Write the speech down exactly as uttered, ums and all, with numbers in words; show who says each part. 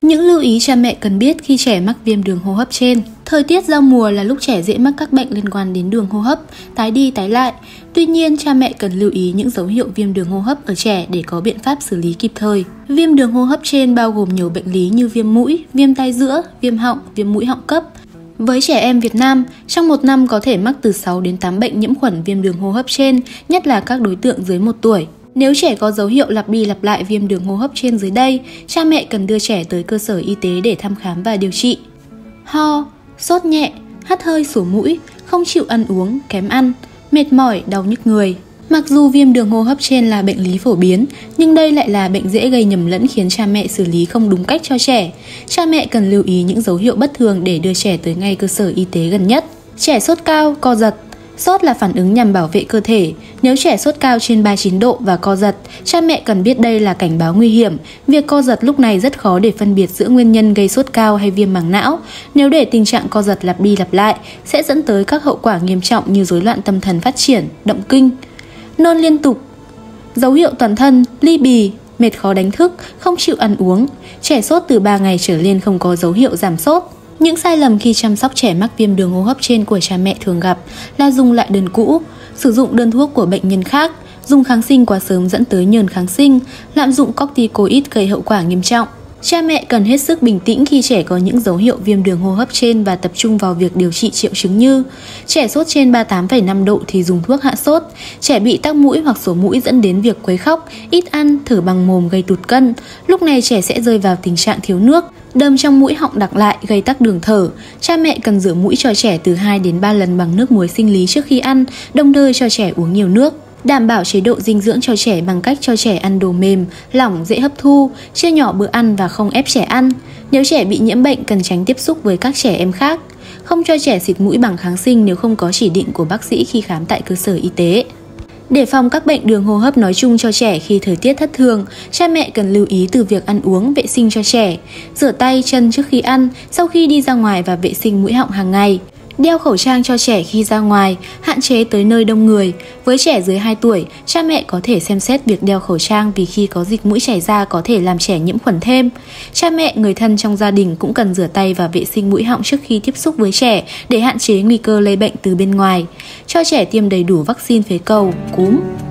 Speaker 1: Những lưu ý cha mẹ cần biết khi trẻ mắc viêm đường hô hấp trên. Thời tiết giao mùa là lúc trẻ dễ mắc các bệnh liên quan đến đường hô hấp, tái đi tái lại. Tuy nhiên, cha mẹ cần lưu ý những dấu hiệu viêm đường hô hấp ở trẻ để có biện pháp xử lý kịp thời. Viêm đường hô hấp trên bao gồm nhiều bệnh lý như viêm mũi, viêm tai giữa, viêm họng, viêm mũi họng cấp. Với trẻ em Việt Nam, trong một năm có thể mắc từ sáu đến tám bệnh nhiễm khuẩn viêm đường hô hấp trên, nhất là các đối tượng dưới một tuổi. Nếu trẻ có dấu hiệu lặp đi lặp lại viêm đường hô hấp trên dưới đây, cha mẹ cần đưa trẻ tới cơ sở y tế để thăm khám và điều trị. Ho, sốt nhẹ, hắt hơi sổ mũi, không chịu ăn uống, kém ăn, mệt mỏi, đau nhức người. Mặc dù viêm đường hô hấp trên là bệnh lý phổ biến, nhưng đây lại là bệnh dễ gây nhầm lẫn khiến cha mẹ xử lý không đúng cách cho trẻ. Cha mẹ cần lưu ý những dấu hiệu bất thường để đưa trẻ tới ngay cơ sở y tế gần nhất. Trẻ sốt cao, co giật. Sốt là phản ứng nhằm bảo vệ cơ thể. Nếu trẻ sốt cao trên ba mươi chín độ và co giật, cha mẹ cần biết đây là cảnh báo nguy hiểm. Việc co giật lúc này rất khó để phân biệt giữa nguyên nhân gây sốt cao hay viêm màng não. Nếu để tình trạng co giật lặp đi lặp lại, sẽ dẫn tới các hậu quả nghiêm trọng như rối loạn tâm thần phát triển, động kinh. Nôn liên tục. Dấu hiệu toàn thân, ly bì, mệt khó đánh thức, không chịu ăn uống. Trẻ sốt từ ba ngày trở lên không có dấu hiệu giảm sốt. Những sai lầm khi chăm sóc trẻ mắc viêm đường hô hấp trên của cha mẹ thường gặp là dùng lại đơn cũ, sử dụng đơn thuốc của bệnh nhân khác, dùng kháng sinh quá sớm dẫn tới nhờn kháng sinh, lạm dụng corticoid gây hậu quả nghiêm trọng. Cha mẹ cần hết sức bình tĩnh khi trẻ có những dấu hiệu viêm đường hô hấp trên và tập trung vào việc điều trị triệu chứng như trẻ sốt trên ba mươi tám phẩy năm độ thì dùng thuốc hạ sốt, trẻ bị tắc mũi hoặc sổ mũi dẫn đến việc quấy khóc, ít ăn, thở bằng mồm gây tụt cân. Lúc này trẻ sẽ rơi vào tình trạng thiếu nước, đờm trong mũi họng đặc lại gây tắc đường thở. Cha mẹ cần rửa mũi cho trẻ từ hai đến ba lần bằng nước muối sinh lý trước khi ăn, đồng thời cho trẻ uống nhiều nước. Đảm bảo chế độ dinh dưỡng cho trẻ bằng cách cho trẻ ăn đồ mềm, lỏng, dễ hấp thu, chia nhỏ bữa ăn và không ép trẻ ăn. Nếu trẻ bị nhiễm bệnh cần tránh tiếp xúc với các trẻ em khác. Không cho trẻ xịt mũi bằng kháng sinh nếu không có chỉ định của bác sĩ khi khám tại cơ sở y tế. Để phòng các bệnh đường hô hấp nói chung cho trẻ khi thời tiết thất thường, cha mẹ cần lưu ý từ việc ăn uống, vệ sinh cho trẻ, rửa tay, chân trước khi ăn, sau khi đi ra ngoài và vệ sinh mũi họng hàng ngày. Đeo khẩu trang cho trẻ khi ra ngoài, hạn chế tới nơi đông người. Với trẻ dưới hai tuổi, cha mẹ có thể xem xét việc đeo khẩu trang vì khi có dịch mũi chảy ra có thể làm trẻ nhiễm khuẩn thêm. Cha mẹ, người thân trong gia đình cũng cần rửa tay và vệ sinh mũi họng trước khi tiếp xúc với trẻ để hạn chế nguy cơ lây bệnh từ bên ngoài. Cho trẻ tiêm đầy đủ vaccine phế cầu, cúm.